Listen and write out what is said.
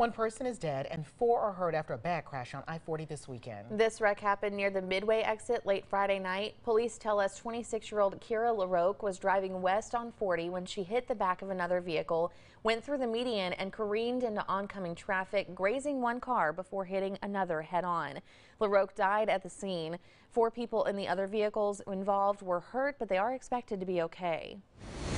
One person is dead and 4 are hurt after a bad crash on I-40 this weekend. This wreck happened near the Midway exit late Friday night. Police tell us 26-year-old Kira LaRoque was driving west on 40 when she hit the back of another vehicle, went through the median and careened into oncoming traffic, grazing one car before hitting another head-on. LaRoque died at the scene. 4 people in the other vehicles involved were hurt, but they are expected to be okay.